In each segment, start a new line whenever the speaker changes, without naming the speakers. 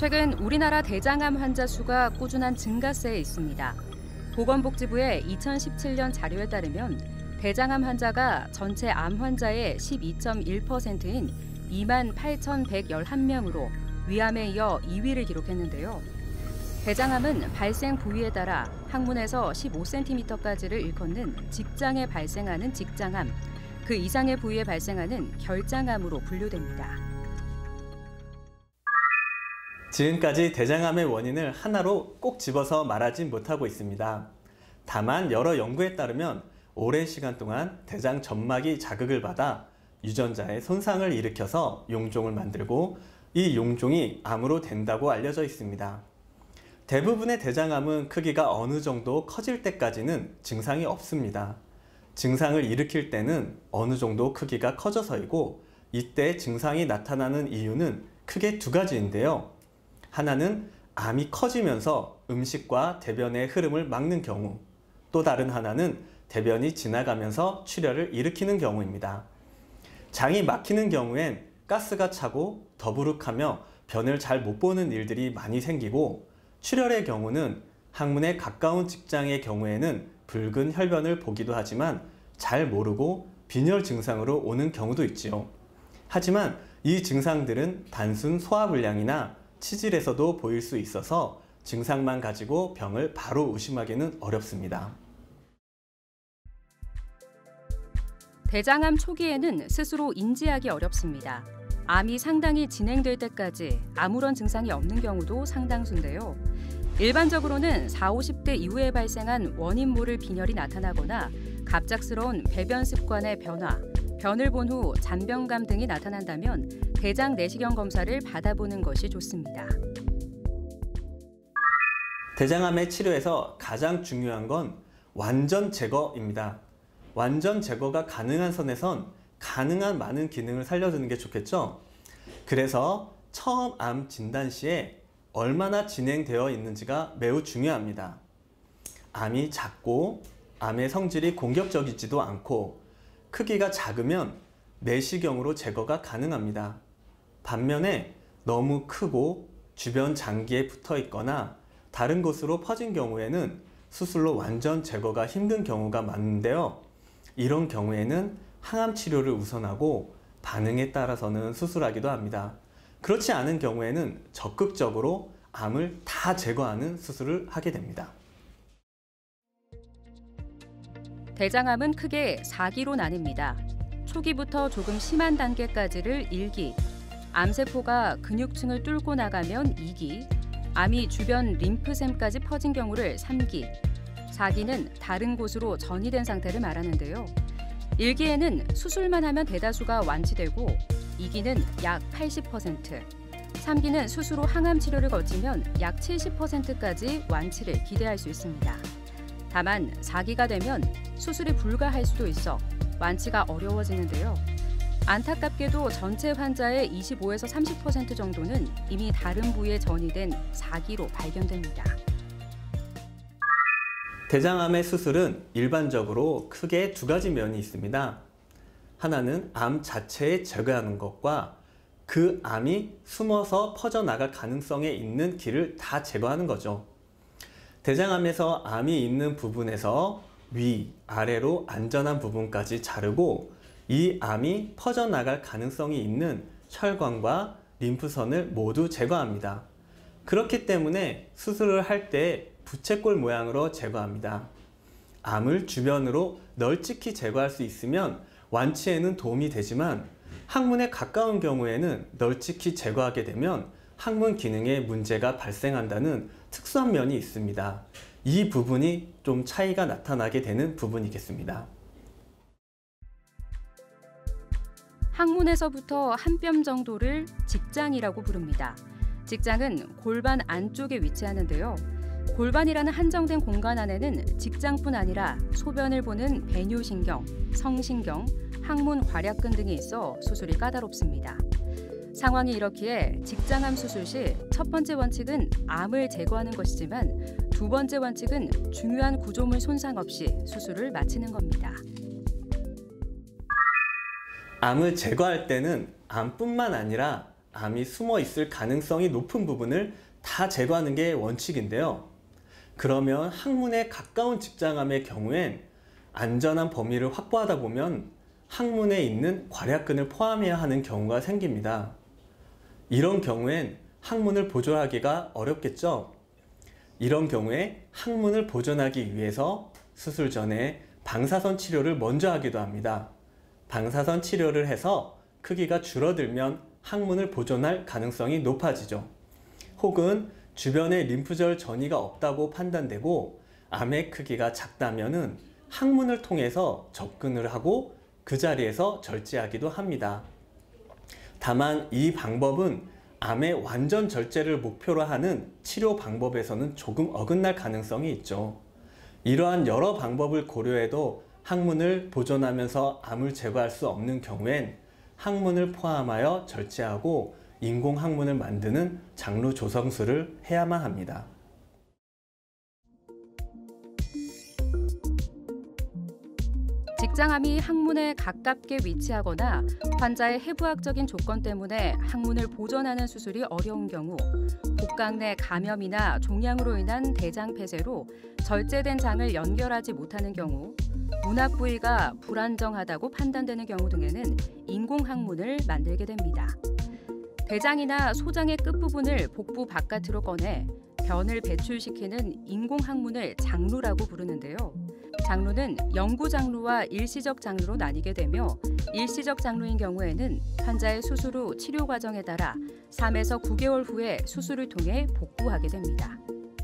최근 우리나라 대장암 환자 수가 꾸준한 증가세에 있습니다. 보건복지부의 2017년 자료에 따르면 대장암 환자가 전체 암 환자의 12.1%인 28,111명으로 위암에 이어 2위를 기록했는데요. 대장암은 발생 부위에 따라 항문에서 15cm까지를 일컫는 직장에 발생하는 직장암, 그 이상의 부위에 발생하는 결장암으로 분류됩니다.
지금까지 대장암의 원인을 하나로 꼭 집어서 말하진 못하고 있습니다. 다만 여러 연구에 따르면 오랜 시간 동안 대장 점막이 자극을 받아 유전자에 손상을 일으켜서 용종을 만들고 이 용종이 암으로 된다고 알려져 있습니다. 대부분의 대장암은 크기가 어느 정도 커질 때까지는 증상이 없습니다. 증상을 일으킬 때는 어느 정도 크기가 커져서이고 이때 증상이 나타나는 이유는 크게 두 가지인데요. 하나는 암이 커지면서 음식과 대변의 흐름을 막는 경우, 또 다른 하나는 대변이 지나가면서 출혈을 일으키는 경우입니다. 장이 막히는 경우엔 가스가 차고 더부룩하며 변을 잘 못 보는 일들이 많이 생기고, 출혈의 경우는 항문에 가까운 직장의 경우에는 붉은 혈변을 보기도 하지만 잘 모르고 빈혈 증상으로 오는 경우도 있지요. 하지만 이 증상들은 단순 소화불량이나 치질에서도 보일 수 있어서 증상만 가지고 병을 바로 의심하기는 어렵습니다.
대장암 초기에는 스스로 인지하기 어렵습니다. 암이 상당히 진행될 때까지 아무런 증상이 없는 경우도 상당수인데요. 일반적으로는 40, 50대 이후에 발생한 원인 모를 빈혈이 나타나거나 갑작스러운 배변 습관의 변화, 변을 본 후 잔변감 등이 나타난다면 대장 내시경 검사를 받아보는 것이 좋습니다.
대장암의 치료에서 가장 중요한 건 완전 제거입니다. 완전 제거가 가능한 선에선 가능한 많은 기능을 살려주는 게 좋겠죠? 그래서 처음 암 진단 시에 얼마나 진행되어 있는지가 매우 중요합니다. 암이 작고 암의 성질이 공격적이지도 않고 크기가 작으면 내시경으로 제거가 가능합니다. 반면에 너무 크고 주변 장기에 붙어 있거나 다른 곳으로 퍼진 경우에는 수술로 완전 제거가 힘든 경우가 많은데요. 이런 경우에는 항암 치료를 우선하고 반응에 따라서는 수술하기도 합니다. 그렇지 않은 경우에는 적극적으로 암을 다 제거하는 수술을 하게 됩니다.
대장암은 크게 4기로 나뉩니다. 초기부터 조금 심한 단계까지를 1기, 암세포가 근육층을 뚫고 나가면 2기, 암이 주변 림프샘까지 퍼진 경우를 3기, 4기는 다른 곳으로 전이된 상태를 말하는데요. 1기에는 수술만 하면 대다수가 완치되고 2기는 약 80%, 3기는 수술 후 항암 치료를 거치면 약 70%까지 완치를 기대할 수 있습니다. 다만 4기가 되면 수술이 불가할 수도 있어 완치가 어려워지는데요. 안타깝게도 전체 환자의 25에서 30% 정도는 이미 다른 부위에 전이된 4기로 발견됩니다.
대장암의 수술은 일반적으로 크게 두 가지 면이 있습니다. 하나는 암 자체에 제거하는 것과 그 암이 숨어서 퍼져나갈 가능성에 있는 길을 다 제거하는 거죠. 대장암에서 암이 있는 부분에서 위, 아래로 안전한 부분까지 자르고 이 암이 퍼져나갈 가능성이 있는 혈관과 림프선을 모두 제거합니다. 그렇기 때문에 수술을 할 때 부채꼴 모양으로 제거합니다. 암을 주변으로 널찍이 제거할 수 있으면 완치에는 도움이 되지만 항문에 가까운 경우에는 널찍이 제거하게 되면 항문 기능에 문제가 발생한다는 특수한 면이 있습니다. 이 부분이 좀 차이가 나타나게 되는 부분이겠습니다.
항문에서부터 한 뼘 정도를 직장이라고 부릅니다. 직장은 골반 안쪽에 위치하는데요. 골반이라는 한정된 공간 안에는 직장뿐 아니라 소변을 보는 배뇨신경, 성신경, 항문 괄약근 등이 있어 수술이 까다롭습니다. 상황이 이렇기에 직장암 수술 시 첫 번째 원칙은 암을 제거하는 것이지만 두 번째 원칙은 중요한 구조물 손상 없이 수술을 마치는 겁니다.
암을 제거할 때는 암뿐만 아니라 암이 숨어 있을 가능성이 높은 부분을 다 제거하는 게 원칙인데요. 그러면 항문에 가까운 직장암의 경우엔 안전한 범위를 확보하다 보면 항문에 있는 괄약근을 포함해야 하는 경우가 생깁니다. 이런 경우엔 항문을 보존하기가 어렵겠죠? 이런 경우에 항문을 보존하기 위해서 수술 전에 방사선 치료를 먼저 하기도 합니다. 방사선 치료를 해서 크기가 줄어들면 항문을 보존할 가능성이 높아지죠. 혹은 주변에 림프절 전이가 없다고 판단되고 암의 크기가 작다면은 항문을 통해서 접근을 하고 그 자리에서 절제하기도 합니다. 다만 이 방법은 암의 완전 절제를 목표로 하는 치료 방법에서는 조금 어긋날 가능성이 있죠. 이러한 여러 방법을 고려해도 항문을 보존하면서 암을 제거할 수 없는 경우엔 항문을 포함하여 절제하고 인공 항문을 만드는 장루 조성술을 해야만 합니다.
직장암이 항문에 가깝게 위치하거나 환자의 해부학적인 조건 때문에 항문을 보존하는 수술이 어려운 경우, 복강 내 감염이나 종양으로 인한 대장 폐쇄로 절제된 장을 연결하지 못하는 경우, 문합 부위가 불안정하다고 판단되는 경우 등에는 인공 항문을 만들게 됩니다. 대장이나 소장의 끝부분을 복부 바깥으로 꺼내 변을 배출시키는 인공 항문을 장루라고 부르는데요. 장루는 영구 장루와 일시적 장루로 나뉘게 되며 일시적 장루인 경우에는 환자의 수술 후 치료 과정에 따라 3에서 9개월 후에 수술을 통해 복구하게 됩니다.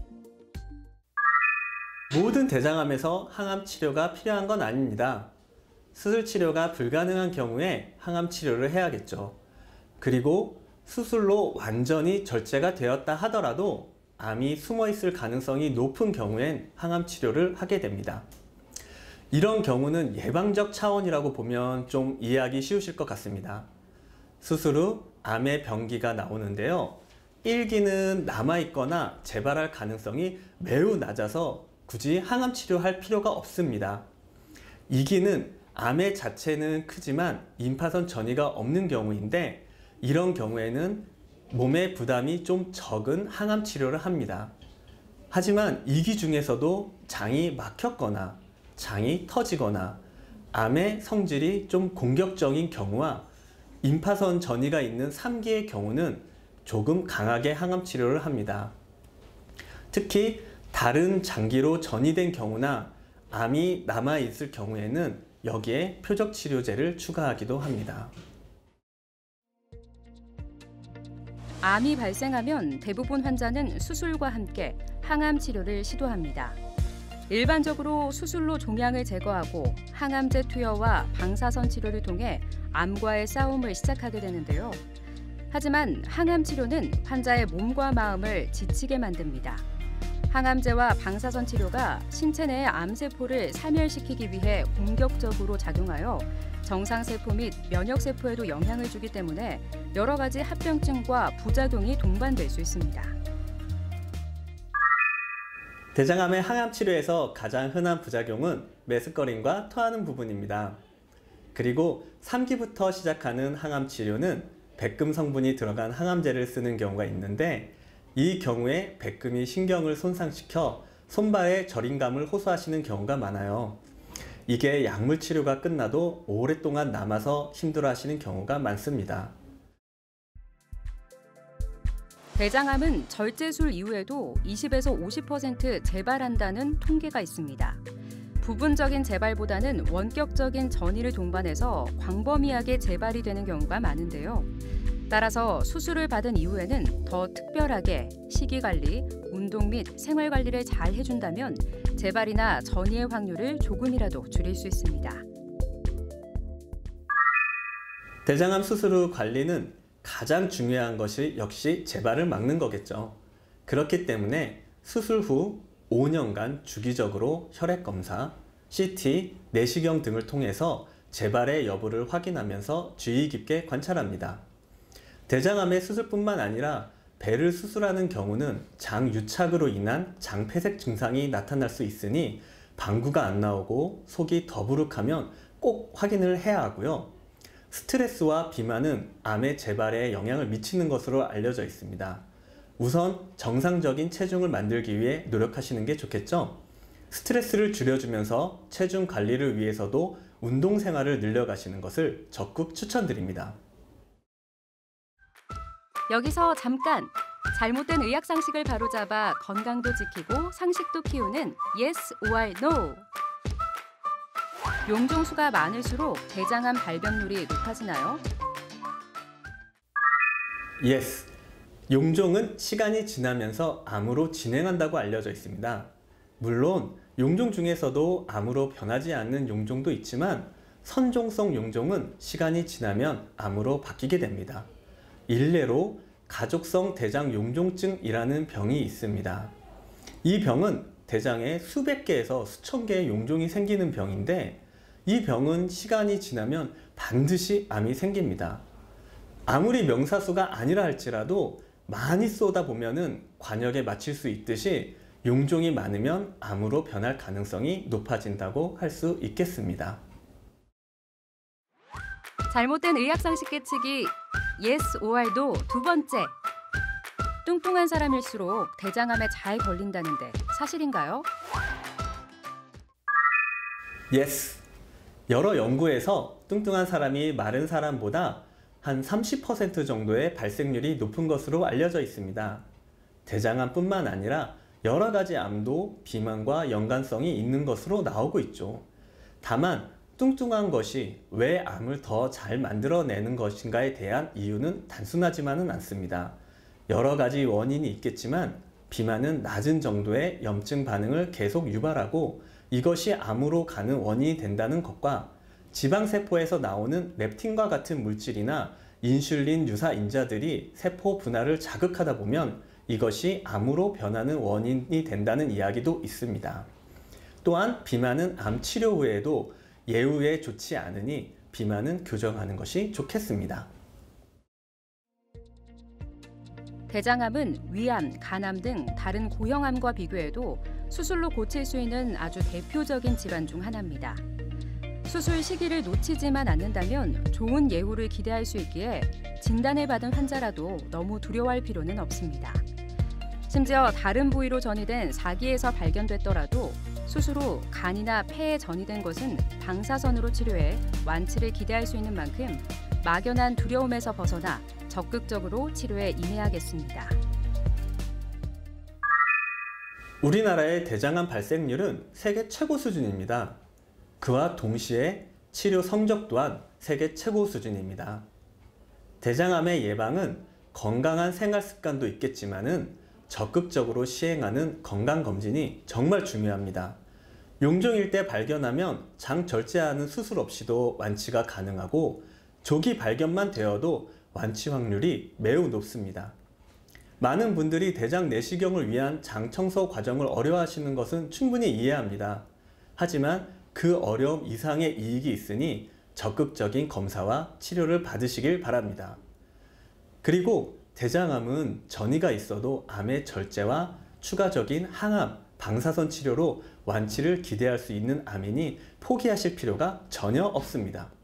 모든 대장암에서 항암 치료가 필요한 건 아닙니다. 수술 치료가 불가능한 경우에 항암 치료를 해야겠죠. 그리고 수술로 완전히 절제가 되었다 하더라도 암이 숨어 있을 가능성이 높은 경우엔 항암 치료를 하게 됩니다. 이런 경우는 예방적 차원이라고 보면 좀 이해하기 쉬우실 것 같습니다. 수술 후 암의 병기가 나오는데요. 1기는 남아있거나 재발할 가능성이 매우 낮아서 굳이 항암 치료할 필요가 없습니다. 2기는 암의 자체는 크지만 임파선 전이가 없는 경우인데 이런 경우에는 몸의 부담이 좀 적은 항암 치료를 합니다. 하지만 2기 중에서도 장이 막혔거나 장이 터지거나 암의 성질이 좀 공격적인 경우와 임파선 전이가 있는 3기의 경우는 조금 강하게 항암 치료를 합니다. 특히 다른 장기로 전이된 경우나 암이 남아있을 경우에는 여기에 표적 치료제를 추가하기도 합니다.
암이 발생하면 대부분 환자는 수술과 함께 항암 치료를 시도합니다. 일반적으로 수술로 종양을 제거하고 항암제 투여와 방사선 치료를 통해 암과의 싸움을 시작하게 되는데요. 하지만 항암 치료는 환자의 몸과 마음을 지치게 만듭니다. 항암제와 방사선 치료가 신체 내의 암세포를 사멸시키기 위해 공격적으로 작용하여 정상세포 및 면역세포에도 영향을 주기 때문에 여러 가지 합병증과 부작용이 동반될 수 있습니다.
대장암의 항암 치료에서 가장 흔한 부작용은 메스꺼림과 토하는 부분입니다. 그리고 3기부터 시작하는 항암 치료는 백금 성분이 들어간 항암제를 쓰는 경우가 있는데 이 경우에 백금이 신경을 손상시켜 손발에 저림감을 호소하시는 경우가 많아요. 이게 약물 치료가 끝나도 오랫동안 남아서 힘들어하시는 경우가 많습니다.
대장암은 절제술 이후에도 20에서 50% 재발한다는 통계가 있습니다. 부분적인 재발보다는 원격적인 전이를 동반해서 광범위하게 재발이 되는 경우가 많은데요. 따라서 수술을 받은 이후에는 더 특별하게 식이관리, 운동 및 생활관리를 잘 해준다면 재발이나 전이의 확률을 조금이라도 줄일 수 있습니다.
대장암 수술 후 관리는 가장 중요한 것이 역시 재발을 막는 거겠죠. 그렇기 때문에 수술 후 5년간 주기적으로 혈액검사, CT, 내시경 등을 통해서 재발의 여부를 확인하면서 주의 깊게 관찰합니다. 대장암의 수술뿐만 아니라 배를 수술하는 경우는 장 유착으로 인한 장폐색 증상이 나타날 수 있으니 방구가 안 나오고 속이 더부룩하면 꼭 확인을 해야 하고요. 스트레스와 비만은 암의 재발에 영향을 미치는 것으로 알려져 있습니다. 우선 정상적인 체중을 만들기 위해 노력하시는 게 좋겠죠? 스트레스를 줄여주면서 체중 관리를 위해서도 운동 생활을 늘려가시는 것을 적극 추천드립니다.
여기서 잠깐! 잘못된 의학 상식을 바로잡아 건강도 지키고 상식도 키우는 Yes or No. 용종수가 많을수록 대장암 발병률이 높아지나요?
Yes. 용종은 시간이 지나면서 암으로 진행한다고 알려져 있습니다. 물론 용종 중에서도 암으로 변하지 않는 용종도 있지만 선종성 용종은 시간이 지나면 암으로 바뀌게 됩니다. 일례로 가족성 대장용종증이라는 병이 있습니다. 이 병은 대장에 수백 개에서 수천 개의 용종이 생기는 병인데 이 병은 시간이 지나면 반드시 암이 생깁니다. 아무리 명사수가 아니라 할지라도 많이 쏘다 보면은 관역에 맞힐 수 있듯이 용종이 많으면 암으로 변할 가능성이 높아진다고 할 수 있겠습니다.
잘못된 의학 상식 깨치기 Yes or No 두 번째. 뚱뚱한 사람일수록 대장암에 잘 걸린다는데 사실인가요?
Yes. 여러 연구에서 뚱뚱한 사람이 마른 사람보다 한 30% 정도의 발생률이 높은 것으로 알려져 있습니다. 대장암뿐만 아니라 여러 가지 암도 비만과 연관성이 있는 것으로 나오고 있죠. 다만 뚱뚱한 것이 왜 암을 더 잘 만들어내는 것인가에 대한 이유는 단순하지만은 않습니다. 여러 가지 원인이 있겠지만 비만은 낮은 정도의 염증 반응을 계속 유발하고 이것이 암으로 가는 원인이 된다는 것과 지방세포에서 나오는 렙틴과 같은 물질이나 인슐린 유사 인자들이 세포 분할을 자극하다 보면 이것이 암으로 변하는 원인이 된다는 이야기도 있습니다. 또한 비만은 암 치료 후에도 예후에 좋지 않으니 비만은 교정하는 것이 좋겠습니다.
대장암은 위암, 간암 등 다른 고형암과 비교해도 수술로 고칠 수 있는 아주 대표적인 질환 중 하나입니다. 수술 시기를 놓치지만 않는다면 좋은 예후를 기대할 수 있기에 진단을 받은 환자라도 너무 두려워할 필요는 없습니다. 심지어 다른 부위로 전이된 사기에서 발견됐더라도 수술 후 간이나 폐에 전이된 것은 방사선으로 치료해 완치를 기대할 수 있는 만큼 막연한 두려움에서 벗어나 적극적으로 치료에 임해야겠습니다.
우리나라의 대장암 발생률은 세계 최고 수준입니다. 그와 동시에 치료 성적 또한 세계 최고 수준입니다. 대장암의 예방은 건강한 생활 습관도 있겠지만은 적극적으로 시행하는 건강검진이 정말 중요합니다. 용종일 때 발견하면 장 절제하는 수술 없이도 완치가 가능하고 조기 발견만 되어도 완치 확률이 매우 높습니다. 많은 분들이 대장 내시경을 위한 장 청소 과정을 어려워하시는 것은 충분히 이해합니다. 하지만 그 어려움 이상의 이익이 있으니 적극적인 검사와 치료를 받으시길 바랍니다. 그리고 대장암은 전이가 있어도 암의 절제와 추가적인 항암, 방사선 치료로 완치를 기대할 수 있는 암이니 포기하실 필요가 전혀 없습니다.